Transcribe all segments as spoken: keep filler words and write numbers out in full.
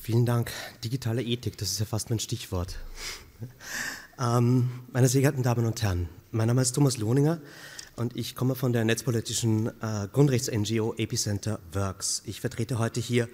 Vielen Dank. Digitale Ethik, das ist ja fast mein Stichwort. ähm, meine sehr geehrten Damen und Herren, mein Name ist Thomas Lohninger und ich komme von der netzpolitischen äh, Grundrechts-N G O Epicenter Works. Ich vertrete heute hier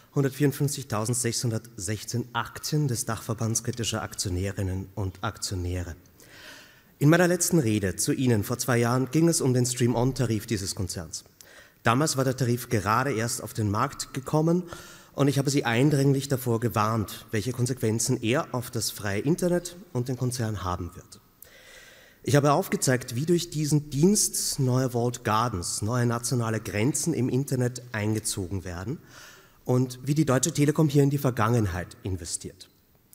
hundertvierundfünfzigtausendsechshundertsechzehn Aktien des Dachverbands kritischer Aktionärinnen und Aktionäre. In meiner letzten Rede zu Ihnen vor zwei Jahren ging es um den Stream-On-Tarif dieses Konzerns. Damals war der Tarif gerade erst auf den Markt gekommen und ich habe Sie eindringlich davor gewarnt, welche Konsequenzen er auf das freie Internet und den Konzern haben wird. Ich habe aufgezeigt, wie durch diesen Dienst neue Walled Gardens, neue nationale Grenzen im Internet eingezogen werden und wie die Deutsche Telekom hier in die Vergangenheit investiert.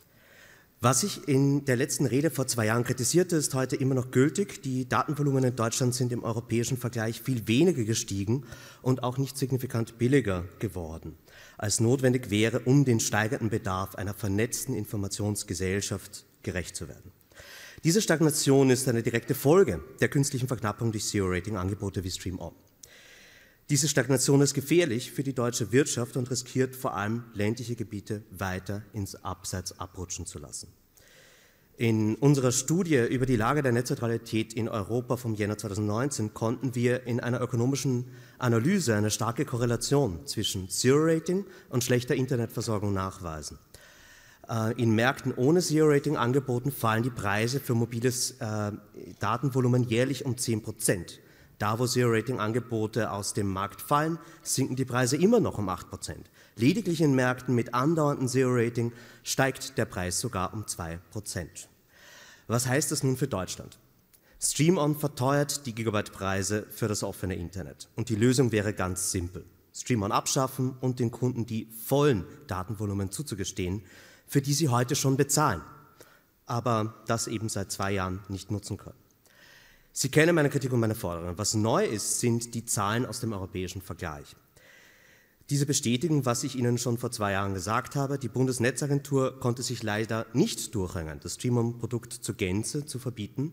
Was ich in der letzten Rede vor zwei Jahren kritisierte, ist heute immer noch gültig. Die Datenvolumen in Deutschland sind im europäischen Vergleich viel weniger gestiegen und auch nicht signifikant billiger geworden, als notwendig wäre, um den steigenden Bedarf einer vernetzten Informationsgesellschaft gerecht zu werden. Diese Stagnation ist eine direkte Folge der künstlichen Verknappung durch Zero-Rating-Angebote wie Stream-On. Diese Stagnation ist gefährlich für die deutsche Wirtschaft und riskiert vor allem ländliche Gebiete weiter ins Abseits abrutschen zu lassen. In unserer Studie über die Lage der Netzneutralität in Europa vom Jänner zweitausendneunzehn konnten wir in einer ökonomischen Analyse eine starke Korrelation zwischen Zero-Rating und schlechter Internetversorgung nachweisen. In Märkten ohne Zero-Rating-Angeboten fallen die Preise für mobiles äh, Datenvolumen jährlich um zehn Prozent. Da, wo Zero-Rating-Angebote aus dem Markt fallen, sinken die Preise immer noch um acht Prozent. Lediglich in Märkten mit andauerndem Zero-Rating steigt der Preis sogar um zwei Prozent. Was heißt das nun für Deutschland? Stream-On verteuert die Gigabyte-Preise für das offene Internet. Und die Lösung wäre ganz simpel. Stream-On abschaffen und den Kunden die vollen Datenvolumen zuzugestehen, für die sie heute schon bezahlen, aber das eben seit zwei Jahren nicht nutzen können. Sie kennen meine Kritik und meine Forderungen. Was neu ist, sind die Zahlen aus dem europäischen Vergleich. Diese bestätigen, was ich Ihnen schon vor zwei Jahren gesagt habe. Die Bundesnetzagentur konnte sich leider nicht durchringen, das Stream-On-Produkt zur Gänze zu verbieten.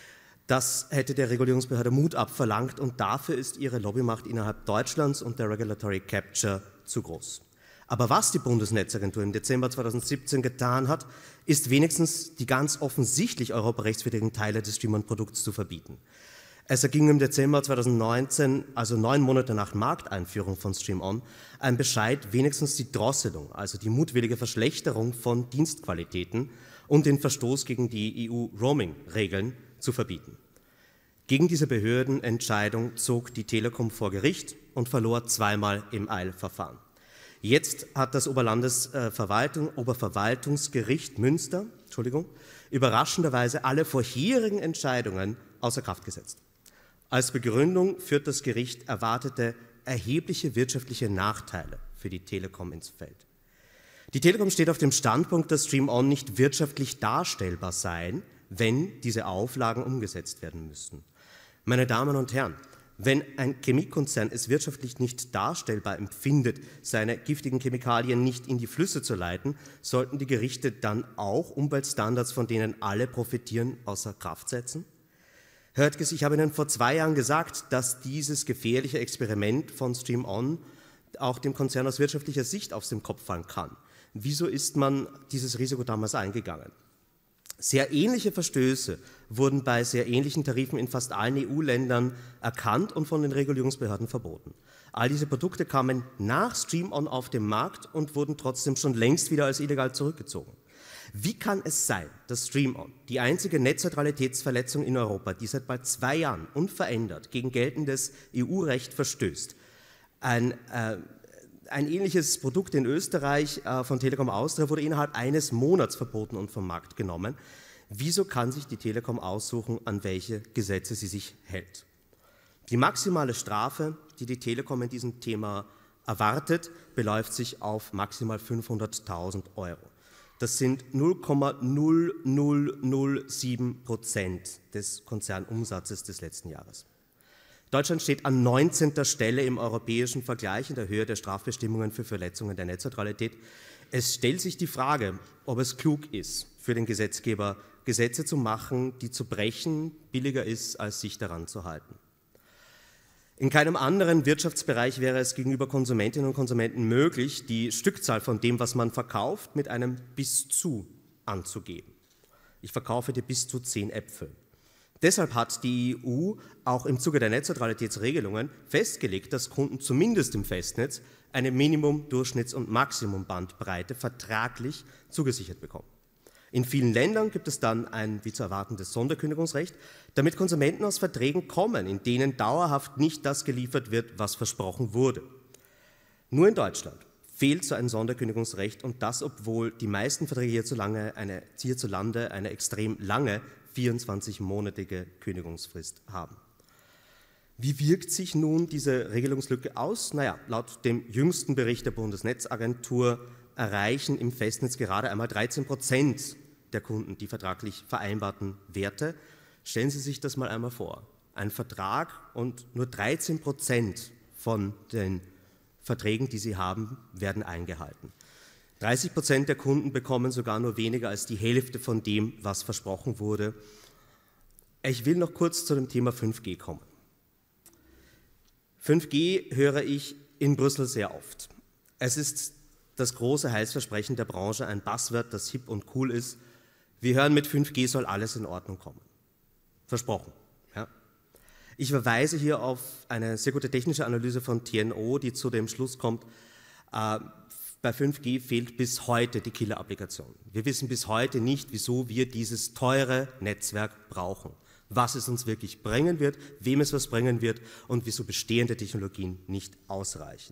Das hätte der Regulierungsbehörde Mut abverlangt und dafür ist ihre Lobbymacht innerhalb Deutschlands und der Regulatory Capture zu groß. Aber was die Bundesnetzagentur im Dezember zweitausendsiebzehn getan hat, ist wenigstens die ganz offensichtlich europarechtswidrigen Teile des Stream-On-Produkts zu verbieten. Es erging im Dezember zweitausendneunzehn, also neun Monate nach Markteinführung von Stream-On, ein Bescheid, wenigstens die Drosselung, also die mutwillige Verschlechterung von Dienstqualitäten und den Verstoß gegen die E U-Roaming-Regeln zu verbieten. Gegen diese Behördenentscheidung zog die Telekom vor Gericht und verlor zweimal im Eilverfahren. Jetzt hat das Oberlandesverwaltung, Oberverwaltungsgericht Münster, Entschuldigung, überraschenderweise alle vorherigen Entscheidungen außer Kraft gesetzt. Als Begründung führt das Gericht erwartete erhebliche wirtschaftliche Nachteile für die Telekom ins Feld. Die Telekom steht auf dem Standpunkt, dass Stream-On nicht wirtschaftlich darstellbar seien, wenn diese Auflagen umgesetzt werden müssten. Meine Damen und Herren, wenn ein Chemiekonzern es wirtschaftlich nicht darstellbar empfindet, seine giftigen Chemikalien nicht in die Flüsse zu leiten, sollten die Gerichte dann auch Umweltstandards, von denen alle profitieren, außer Kraft setzen? Herr Höttges, ich habe Ihnen vor zwei Jahren gesagt, dass dieses gefährliche Experiment von Stream-On auch dem Konzern aus wirtschaftlicher Sicht aus dem Kopf fallen kann. Wieso ist man dieses Risiko damals eingegangen? Sehr ähnliche Verstöße wurden bei sehr ähnlichen Tarifen in fast allen E U-Ländern erkannt und von den Regulierungsbehörden verboten. All diese Produkte kamen nach Stream-On auf den Markt und wurden trotzdem schon längst wieder als illegal zurückgezogen. Wie kann es sein, dass Stream-On, die einzige Netzneutralitätsverletzung in Europa, die seit bald zwei Jahren unverändert gegen geltendes E U-Recht verstößt, ein äh, Ein ähnliches Produkt in Österreich äh, von Telekom Austria wurde innerhalb eines Monats verboten und vom Markt genommen. Wieso kann sich die Telekom aussuchen, an welche Gesetze sie sich hält? Die maximale Strafe, die die Telekom in diesem Thema erwartet, beläuft sich auf maximal fünfhunderttausend Euro. Das sind null Komma null null null sieben Prozent des Konzernumsatzes des letzten Jahres. Deutschland steht an neunzehnter Stelle im europäischen Vergleich in der Höhe der Strafbestimmungen für Verletzungen der Netzneutralität. Es stellt sich die Frage, ob es klug ist, für den Gesetzgeber Gesetze zu machen, die zu brechen billiger ist, als sich daran zu halten. In keinem anderen Wirtschaftsbereich wäre es gegenüber Konsumentinnen und Konsumenten möglich, die Stückzahl von dem, was man verkauft, mit einem bis zu anzugeben. Ich verkaufe dir bis zu zehn Äpfel. Deshalb hat die E U auch im Zuge der Netzneutralitätsregelungen festgelegt, dass Kunden zumindest im Festnetz eine Minimum-, Durchschnitts- und Maximumbandbreite vertraglich zugesichert bekommen. In vielen Ländern gibt es dann ein wie zu erwartendes Sonderkündigungsrecht, damit Konsumenten aus Verträgen kommen, in denen dauerhaft nicht das geliefert wird, was versprochen wurde. Nur in Deutschland fehlt so ein Sonderkündigungsrecht und das, obwohl die meisten Verträge hierzulande eine, hierzulande eine extrem lange vierundzwanzigmonatige Kündigungsfrist haben. Wie wirkt sich nun diese Regelungslücke aus? Naja, laut dem jüngsten Bericht der Bundesnetzagentur erreichen im Festnetz gerade einmal dreizehn Prozent der Kunden die vertraglich vereinbarten Werte. Stellen Sie sich das mal einmal vor. Ein Vertrag und nur dreizehn Prozent von den Verträgen, die Sie haben, werden eingehalten. dreißig Prozent der Kunden bekommen sogar nur weniger als die Hälfte von dem, was versprochen wurde. Ich will noch kurz zu dem Thema fünf G kommen. fünf G höre ich in Brüssel sehr oft. Es ist das große Heilsversprechen der Branche, ein Buzzword, das hip und cool ist. Wir hören, mit fünf G soll alles in Ordnung kommen. Versprochen. Ja. Ich verweise hier auf eine sehr gute technische Analyse von T N O, die zu dem Schluss kommt, äh, bei fünf G fehlt bis heute die Killer-Applikation. Wir wissen bis heute nicht, wieso wir dieses teure Netzwerk brauchen, was es uns wirklich bringen wird, wem es was bringen wird und wieso bestehende Technologien nicht ausreichen.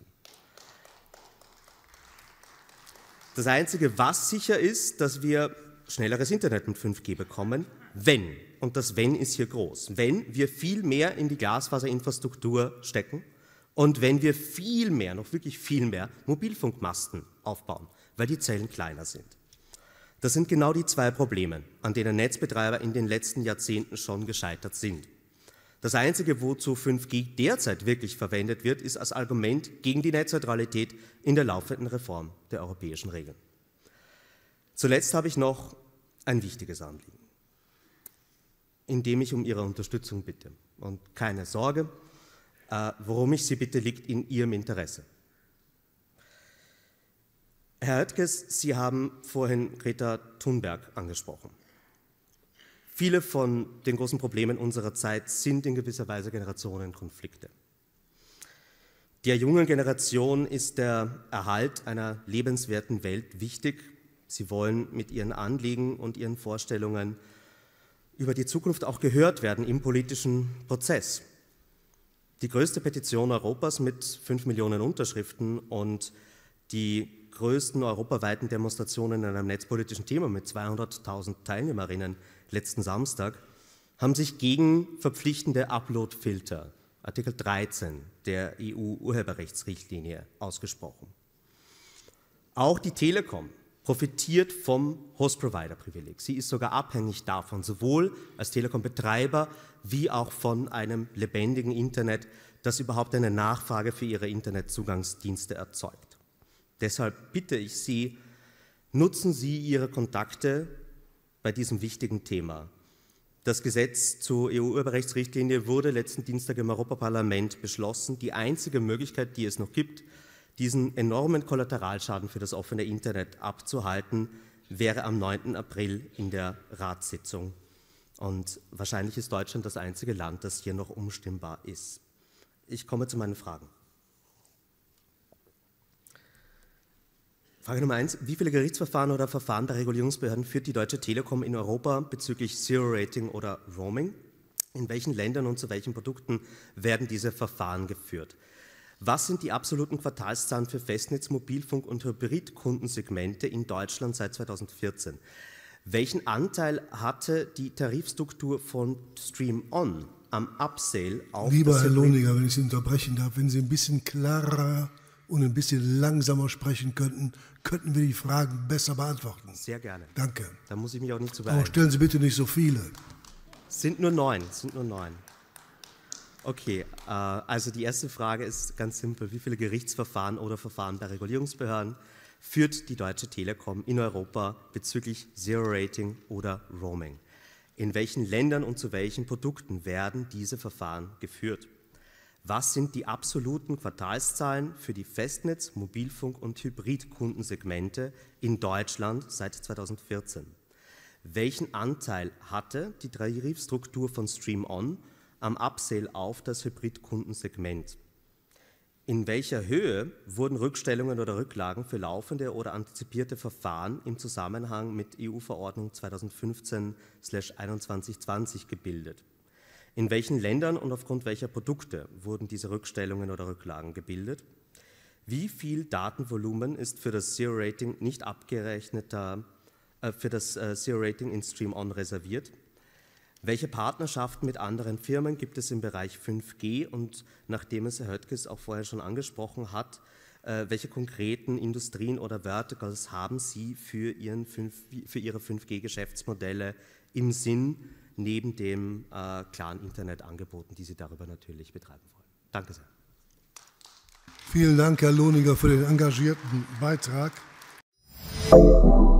Das Einzige, was sicher ist, dass wir schnelleres Internet mit fünf G bekommen, wenn, und das Wenn ist hier groß, wenn wir viel mehr in die Glasfaserinfrastruktur stecken und wenn wir viel mehr, noch wirklich viel mehr Mobilfunkmasten aufbauen, weil die Zellen kleiner sind. Das sind genau die zwei Probleme, an denen Netzbetreiber in den letzten Jahrzehnten schon gescheitert sind. Das Einzige, wozu fünf G derzeit wirklich verwendet wird, ist als Argument gegen die Netzneutralität in der laufenden Reform der europäischen Regeln. Zuletzt habe ich noch ein wichtiges Anliegen, in dem ich um Ihre Unterstützung bitte. Und keine Sorge, äh, worum ich Sie bitte, liegt in Ihrem Interesse. Herr Höttges, Sie haben vorhin Greta Thunberg angesprochen. Viele von den großen Problemen unserer Zeit sind in gewisser Weise Generationenkonflikte. Der jungen Generation ist der Erhalt einer lebenswerten Welt wichtig. Sie wollen mit ihren Anliegen und ihren Vorstellungen über die Zukunft auch gehört werden im politischen Prozess. Die größte Petition Europas mit fünf Millionen Unterschriften und die größten europaweiten Demonstrationen in einem netzpolitischen Thema mit zweihunderttausend Teilnehmerinnen letzten Samstag haben sich gegen verpflichtende Upload-Filter, Artikel dreizehn der E U-Urheberrechtsrichtlinie, ausgesprochen. Auch die Telekom profitiert vom Host-Provider-Privileg. Sie ist sogar abhängig davon, sowohl als Telekom-Betreiber wie auch von einem lebendigen Internet, das überhaupt eine Nachfrage für ihre Internetzugangsdienste erzeugt. Deshalb bitte ich Sie, nutzen Sie Ihre Kontakte bei diesem wichtigen Thema. Das Gesetz zur E U-Urheberrechtsrichtlinie wurde letzten Dienstag im Europaparlament beschlossen. Die einzige Möglichkeit, die es noch gibt, diesen enormen Kollateralschaden für das offene Internet abzuhalten, wäre am neunten April in der Ratssitzung. Und wahrscheinlich ist Deutschland das einzige Land, das hier noch umstimmbar ist. Ich komme zu meinen Fragen. Frage Nummer eins. Wie viele Gerichtsverfahren oder Verfahren der Regulierungsbehörden führt die Deutsche Telekom in Europa bezüglich Zero-Rating oder Roaming? In welchen Ländern und zu welchen Produkten werden diese Verfahren geführt? Was sind die absoluten Quartalszahlen für Festnetz-, Mobilfunk- und Hybrid-Kundensegmente in Deutschland seit zweitausendvierzehn? Welchen Anteil hatte die Tarifstruktur von Stream On am Upsale auf Lieber das Herr Hybrid- Lohniger, wenn ich Sie unterbrechen darf, wenn Sie ein bisschen klarer und ein bisschen langsamer sprechen könnten, könnten wir die Fragen besser beantworten. Sehr gerne. Danke. Da muss ich mich auch nicht zu Aber beeilen. stellen Sie bitte nicht so viele. Sind nur neun, sind nur neun. Okay, äh, also die erste Frage ist ganz simpel. Wie viele Gerichtsverfahren oder Verfahren bei Regulierungsbehörden führt die Deutsche Telekom in Europa bezüglich Zero-Rating oder Roaming? In welchen Ländern und zu welchen Produkten werden diese Verfahren geführt? Was sind die absoluten Quartalszahlen für die Festnetz-, Mobilfunk- und Hybrid-Kundensegmente in Deutschland seit zweitausendvierzehn? Welchen Anteil hatte die Tarifstruktur von Stream On am Upsale auf das Hybrid-Kundensegment? In welcher Höhe wurden Rückstellungen oder Rücklagen für laufende oder antizipierte Verfahren im Zusammenhang mit E U-Verordnung zweitausendfünfzehn einundzwanzig zwanzig gebildet? In welchen Ländern und aufgrund welcher Produkte wurden diese Rückstellungen oder Rücklagen gebildet? Wie viel Datenvolumen ist für das Zero-Rating nicht abgerechneter, äh, für das äh, Zero-Rating in Stream On reserviert? Welche Partnerschaften mit anderen Firmen gibt es im Bereich fünf G? Und nachdem es Herr Höttges auch vorher schon angesprochen hat, äh, welche konkreten Industrien oder Verticals haben Sie für, Ihren fünf, für Ihre fünf G-Geschäftsmodelle im Sinn, neben dem äh, klaren Internetangeboten, die Sie darüber natürlich betreiben wollen? Danke sehr. Vielen Dank, Herr Lohninger, für den engagierten Beitrag.